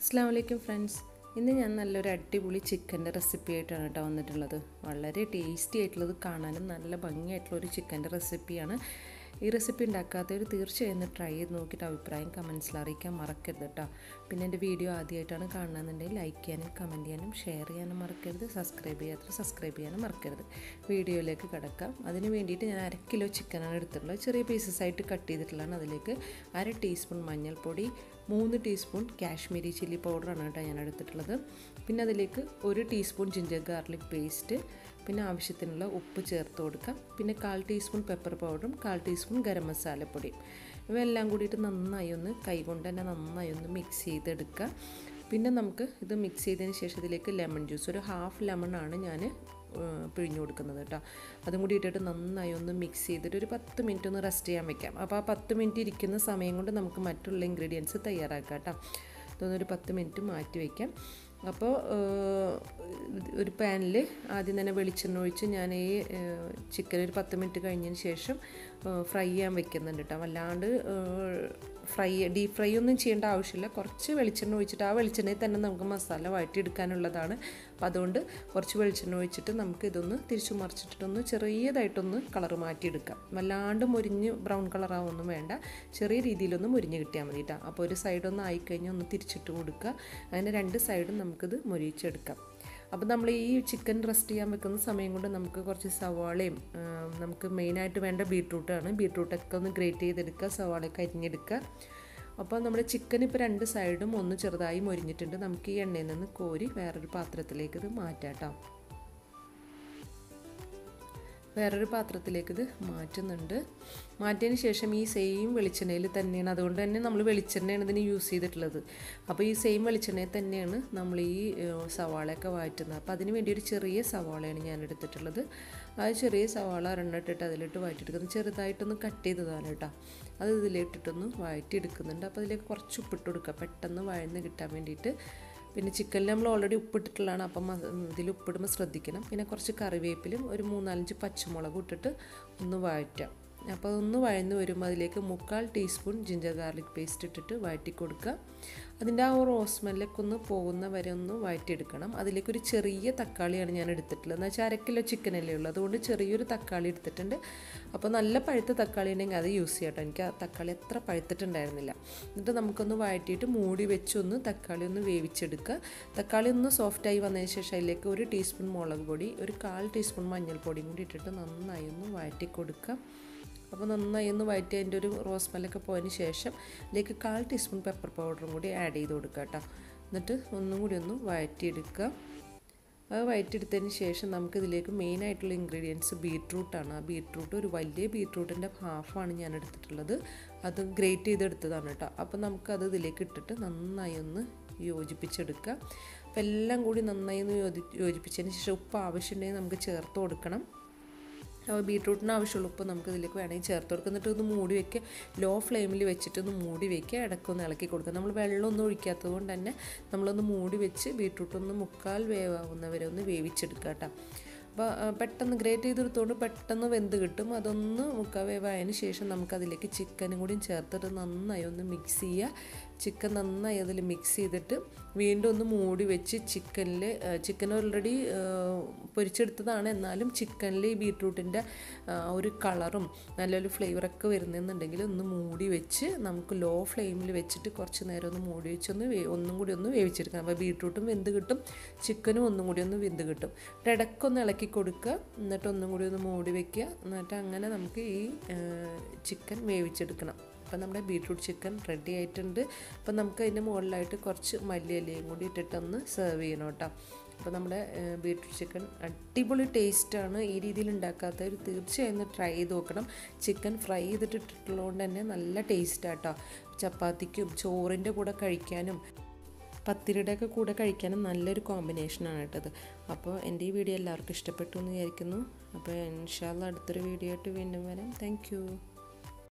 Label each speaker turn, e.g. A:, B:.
A: അസ്സലാമു ഫ്രണ്ട്സ്. ഇന്ന് ഞാൻ നല്ലൊരു അടിപൊളി ചിക്കൻ്റെ റെസിപ്പി ആയിട്ടാണ് കേട്ടോ വന്നിട്ടുള്ളത്. വളരെ ടേസ്റ്റി ആയിട്ടുള്ളത്, കാണാനും നല്ല ഭംഗിയായിട്ടുള്ളൊരു ചിക്കൻ്റെ റെസിപ്പിയാണ്. ഈ റെസിപ്പി ഉണ്ടാക്കാത്തവർ തീർച്ചയായും ട്രൈ ചെയ്ത് നോക്കിയിട്ട് അഭിപ്രായം കമൻസിൽ അറിയിക്കാൻ മറക്കരുത് കേട്ടോ. പിന്നെ എൻ്റെ വീഡിയോ ആദ്യമായിട്ടാണ് കാണുന്നതെന്നുണ്ടെങ്കിൽ ലൈക്ക് ചെയ്യാനും കമൻറ്റ് ചെയ്യാനും ഷെയർ ചെയ്യാനും മറക്കരുത്. സബ്സ്ക്രൈബ് ചെയ്യാനും മറക്കരുത്. വീഡിയോയിലേക്ക് കിടക്കാം. അതിന് വേണ്ടിയിട്ട് ഞാൻ 1 കിലോ ചിക്കനാണ് എടുത്തിട്ടുള്ളത്. ചെറിയ പീസസ് ആയിട്ട് കട്ട് ചെയ്തിട്ടുള്ളതാണ്. അതിലേക്ക് 1/2 ടീസ്പൂൺ മഞ്ഞൾപ്പൊടി, 3 ടീസ്പൂൺ കാശ്മീരി ചില്ലി പൗഡറാണ് കേട്ടോ ഞാൻ എടുത്തിട്ടുള്ളത്. പിന്നെ അതിലേക്ക് 1 ടീസ്പൂൺ ജിഞ്ചർ ഗാർലിക് പേസ്റ്റ്, പിന്നെ ആവശ്യത്തിനുള്ള ഉപ്പ് ചേർത്ത് കൊടുക്കാം. പിന്നെ 1/4 ടീസ്പൂൺ പെപ്പർ പൗഡറും 1/4 ടീസ്പൂൺ ഗരം മസാലപ്പൊടിയും. ഇവയെല്ലാം കൂടിയിട്ട് നന്നായി ഒന്ന് കൈകൊണ്ട് തന്നെ നന്നായി ഒന്ന് മിക്സ് ചെയ്തെടുക്കുക. പിന്നെ നമുക്ക് ഇത് മിക്സ് ചെയ്തതിന് ശേഷം ഇതിലേക്ക് ലെമൺ ജ്യൂസ്, ഒരു 1/2 ലെമണാണ് ഞാൻ പിഴിഞ്ഞു കൊടുക്കുന്നത് കേട്ടോ. അതും കൂടി ഇട്ടിട്ട് നന്നായി ഒന്ന് മിക്സ് ചെയ്തിട്ട് ഒരു 10 മിനിറ്റ് ഒന്ന് റെസ്റ്റ് ചെയ്യാൻ വെക്കാം. അപ്പോൾ ആ 10 മിനിറ്റ് ഇരിക്കുന്ന സമയം കൊണ്ട് നമുക്ക് മറ്റുള്ള ഇൻഗ്രീഡിയൻസ് തയ്യാറാക്കാം കേട്ടോ. ഇതൊന്നൊരു 10 മിനിറ്റ് മാറ്റി വയ്ക്കാം. അപ്പോൾ ഒരു പാനിൽ ആദ്യം തന്നെ വെളിച്ചെണ്ണ ഒഴിച്ച് ഞാൻ ഈ ചിക്കൻ ഒരു 10 മിനിറ്റ് കഴിഞ്ഞതിന് ശേഷം ഫ്രൈ ചെയ്യാൻ വെക്കുന്നുണ്ട് കേട്ടോ. വല്ലാണ്ട് ഡീപ്പ് ഫ്രൈ ഒന്നും ചെയ്യേണ്ട ആവശ്യമില്ല. കുറച്ച് വെളിച്ചെണ്ണ ഒഴിച്ചിട്ട് ആ വെളിച്ചെണ്ണയിൽ തന്നെ നമുക്ക് മസാല വഴറ്റിയെടുക്കാനുള്ളതാണ്. അപ്പോൾ അതുകൊണ്ട് കുറച്ച് വെളിച്ചെണ്ണ ഒഴിച്ചിട്ട് നമുക്ക് ഇതൊന്ന് തിരിച്ചു മറിച്ചിട്ടൊന്ന് ചെറിയതായിട്ടൊന്ന് കളർ മാറ്റിയെടുക്കാം. വല്ലാണ്ട് മുരിഞ്ഞ് ബ്രൗൺ കളറാവൊന്നും വേണ്ട, ചെറിയ രീതിയിലൊന്ന് മുരിഞ്ഞ് കിട്ടിയാൽ മതി കേട്ടോ. അപ്പോൾ ഒരു സൈഡൊന്ന് ആയിക്കഴിഞ്ഞാൽ ഒന്ന് തിരിച്ചിട്ട് കൊടുക്കുക. അങ്ങനെ 2 സൈഡും നമുക്കിത് മൊരിയിച്ചെടുക്കാം. അപ്പോൾ നമ്മൾ ഈ ചിക്കൻ റെസ്റ്റ് ചെയ്യാൻ വെക്കുന്ന സമയം കൊണ്ട് നമുക്ക് കുറച്ച് സവാളയും നമുക്ക് മെയിനായിട്ട് വേണ്ട ബീട്രൂട്ടാണ്. ബീട്രൂട്ടൊക്കെ ഒന്ന് ഗ്രേറ്റ് ചെയ്തെടുക്കുക, സവാളയൊക്കെ അരിഞ്ഞെടുക്കുക. അപ്പോൾ നമ്മുടെ ചിക്കൻ ഇപ്പോൾ 2 സൈഡും ഒന്ന് ചെറുതായി മൊരിഞ്ഞിട്ടുണ്ട്. നമുക്ക് ഈ എണ്ണയിൽ നിന്ന് കോരി വേറൊരു പാത്രത്തിലേക്ക് ഇത് മാറ്റാം കേട്ടോ. വേറൊരു പാത്രത്തിലേക്ക് ഇത് മാറ്റുന്നുണ്ട്. മാറ്റിയതിന് ശേഷം ഈ സെയിം വെളിച്ചെണ്ണയിൽ തന്നെയാണ്, അതുകൊണ്ട് തന്നെ നമ്മൾ വെളിച്ചെണ്ണയാണ് ഇതിന് യൂസ് ചെയ്തിട്ടുള്ളത്. അപ്പോൾ ഈ സെയിം വെളിച്ചെണ്ണയിൽ തന്നെയാണ് നമ്മൾ ഈ സവാളയൊക്കെ വഴറ്റുന്നത്. അപ്പോൾ അതിന് വേണ്ടി ഒരു ചെറിയ സവാളയാണ് ഞാൻ എടുത്തിട്ടുള്ളത്. ആ ചെറിയ സവാള 2 ഇട്ടിട്ട് അതിലിട്ട് വഴറ്റിയെടുക്കുന്നത്, ചെറുതായിട്ടൊന്ന് കട്ട് ചെയ്തതാണ് കേട്ടോ. അത് ഇതിലിട്ടിട്ടൊന്ന് വഴറ്റിയെടുക്കുന്നുണ്ട്. അപ്പോൾ അതിലേക്ക് കുറച്ച് ഉപ്പിട്ട് കൊടുക്കുക, പെട്ടെന്ന് വഴന്ന് കിട്ടാൻ വേണ്ടിയിട്ട്. പിന്നെ ചിക്കനിൽ നമ്മൾ ഓൾറെഡി ഉപ്പിട്ടിട്ടുള്ളതാണ്, അപ്പം ഇതിൽ ഉപ്പിടുമ്പോൾ ശ്രദ്ധിക്കണം. പിന്നെ കുറച്ച് കറിവേപ്പിലും ഒരു 3-4 പച്ചമുളകും ഇട്ടിട്ട് ഒന്ന് വഴറ്റാം. അപ്പോൾ അതൊന്ന് വഴന്ന് വരുമ്പോൾ അതിലേക്ക് 1/4 ടീസ്പൂൺ ജിഞ്ചർ ഗാർലിക് പേസ്റ്റ് ഇട്ടിട്ട് വഴറ്റി കൊടുക്കുക. അതിൻ്റെ ആ ഒരു സ്മെല്ലൊക്കെ ഒന്ന് പോകുന്ന വരെ ഒന്ന് വഴറ്റിയെടുക്കണം. അതിലേക്കൊരു ചെറിയ തക്കാളിയാണ് ഞാൻ എടുത്തിട്ടുള്ളത്. എന്ന് വെച്ചാൽ 1 കിലോ ചിക്കനല്ലേ ഉള്ളൂ, അതുകൊണ്ട് ചെറിയൊരു തക്കാളി എടുത്തിട്ടുണ്ട്. അപ്പോൾ നല്ല പഴുത്ത തക്കാളി ഉണ്ടെങ്കിൽ അത് യൂസ് ചെയ്യാം കേട്ടോ. എനിക്ക് ആ തക്കാളി അത്ര പഴുത്തിട്ടുണ്ടായിരുന്നില്ല. എന്നിട്ട് നമുക്കൊന്ന് വഴറ്റിയിട്ട് മൂടി വെച്ചൊന്ന് തക്കാളി ഒന്ന് വേവിച്ചെടുക്കുക. തക്കാളി ഒന്ന് സോഫ്റ്റായി വന്നതിന് ശേഷം അതിലേക്ക് 1 ടീസ്പൂൺ മുളക് പൊടി, ഒരു 1/4 ടീസ്പൂൺ മഞ്ഞൾപ്പൊടിയും കൂടി ഇട്ടിട്ട് നന്നായി ഒന്ന് വഴറ്റി കൊടുക്കുക. അപ്പോൾ നന്നായി ഒന്ന് വഴറ്റി അതിൻ്റെ ഒരു റോസ് സ്മെല്ലൊക്കെ പോയതിന് ശേഷം ഇതിലേക്ക് 1/4 ടീസ്പൂൺ പെപ്പർ പൗഡറും കൂടി ആഡ് ചെയ്ത് കൊടുക്കുക കേട്ടോ. എന്നിട്ട് ഒന്നും കൂടി ഒന്ന് വഴറ്റിയെടുക്കുക. അത് വഴറ്റിയെടുത്തതിന് ശേഷം നമുക്കിതിലേക്ക് മെയിനായിട്ടുള്ള ഇൻഗ്രീഡിയൻസ് ബീട്രൂട്ടാണ്. ആ ബീട്രൂട്ട് ഒരു വലിയ ബീട്രൂട്ടിൻ്റെ ഹാഫാണ് ഞാൻ എടുത്തിട്ടുള്ളത്. അത് ഗ്രേറ്റ് ചെയ്തെടുത്തതാണ് കേട്ടോ. അപ്പോൾ നമുക്കത് ഇതിലേക്ക് ഇട്ടിട്ട് നന്നായി ഒന്ന് യോജിപ്പിച്ചെടുക്കുക. അപ്പോൾ എല്ലാം കൂടി നന്നായി ഒന്ന് യോജിപ്പിച്ചതിന് ശേഷം ഉപ്പ് ആവശ്യമുണ്ടെങ്കിൽ നമുക്ക് ചേർത്ത് കൊടുക്കണം. അപ്പോൾ ബീട്രൂട്ടിന് ആവശ്യമുള്ള ഉപ്പ് നമുക്ക് ഇതിലേക്ക് വേണമെങ്കിൽ ചേർത്ത് കൊടുക്കുക. എന്നിട്ട് ഒന്ന് മൂടി വയ്ക്കുക. ലോ ഫ്ലെയിമിൽ വെച്ചിട്ട് ഒന്ന് മൂടി വയ്ക്കുക. ഇടയ്ക്കൊന്ന് ഇളക്കി കൊടുക്കുക. നമ്മൾ വെള്ളമൊന്നും ഒഴിക്കാത്തത് കൊണ്ട് തന്നെ നമ്മളൊന്ന് മൂടി വെച്ച് ബീട്രൂട്ടൊന്ന് 1/4 വേവാവുന്നവരെ ഒന്ന് വേവിച്ചെടുക്കുക കേട്ടോ. അപ്പോൾ പെട്ടെന്ന് ഗ്രേറ്റ് ചെയ്തെടുത്തുകൊണ്ട് പെട്ടെന്ന് വെന്ത് കിട്ടും. അതൊന്ന് 1/4 വേവായതിന് ശേഷം നമുക്കതിലേക്ക് ചിക്കനും കൂടി ചേർത്തിട്ട് നന്നായി ഒന്ന് മിക്സ് ചെയ്യുക. ചിക്കൻ നന്നായി അതിൽ മിക്സ് ചെയ്തിട്ട് വീണ്ടും ഒന്ന് മൂടി വെച്ച് ചിക്കൻ ഓൾറെഡി പൊരിച്ചെടുത്തതാണ്, എന്നാലും ചിക്കനിൽ ഈ ബീട്രൂട്ടിൻ്റെ ഒരു കളറും നല്ലൊരു ഫ്ലേവറൊക്കെ വരുന്നെന്നുണ്ടെങ്കിൽ ഒന്ന് മൂടി വെച്ച് നമുക്ക് ലോ ഫ്ലെയിമിൽ വെച്ചിട്ട് കുറച്ച് നേരം ഒന്ന് മൂടി വെച്ച് ഒന്നും കൂടി ഒന്ന് വേവിച്ചെടുക്കാം. അപ്പോൾ ബീട്രൂട്ടും വെന്ത് കിട്ടും, ചിക്കനും ഒന്നും കൂടി ഒന്ന് വെന്ത് കിട്ടും. ഇടയ്ക്കൊന്ന് ഇളക്കി കൊടുക്കുക. എന്നിട്ട് ഒന്നും കൂടി ഒന്ന് മൂടി വയ്ക്കുക. എന്നിട്ട് അങ്ങനെ നമുക്ക് ഈ ചിക്കൻ വേവിച്ചെടുക്കണം. അപ്പോൾ നമ്മുടെ ബീട്രൂട്ട് ചിക്കൻ റെഡി ആയിട്ടുണ്ട്. അപ്പോൾ നമുക്ക് അതിൻ്റെ മുകളിലായിട്ട് കുറച്ച് മല്ലിയിലയും കൂടി ഇട്ടിട്ടൊന്ന് സെർവ് ചെയ്യണം കേട്ടോ. അപ്പോൾ നമ്മുടെ ബീട്രൂട്ട് ചിക്കൻ അടിപൊളി ടേസ്റ്റാണ്. ഈ രീതിയിൽ ഉണ്ടാക്കാത്തവർ തീർച്ചയായും ട്രൈ ചെയ്ത് നോക്കണം. ചിക്കൻ ഫ്രൈ ചെയ്തിട്ടുള്ളതുകൊണ്ട് തന്നെ നല്ല ടേസ്റ്റാണ് കേട്ടോ. ചപ്പാത്തിക്കും ചോറിൻ്റെ കൂടെ കഴിക്കാനും പത്തിരിയുടെയൊക്കെ കൂടെ കഴിക്കാനും നല്ലൊരു കോമ്പിനേഷനാണ് കേട്ടത്. അപ്പോൾ എൻ്റെ ഈ വീഡിയോ എല്ലാവർക്കും ഇഷ്ടപ്പെട്ടു എന്ന് വിചാരിക്കുന്നു. അപ്പോൾ ഇൻഷാ അല്ലാഹ് അടുത്തൊരു വീഡിയോ ആയിട്ട് വീണ്ടും വരാം. താങ്ക്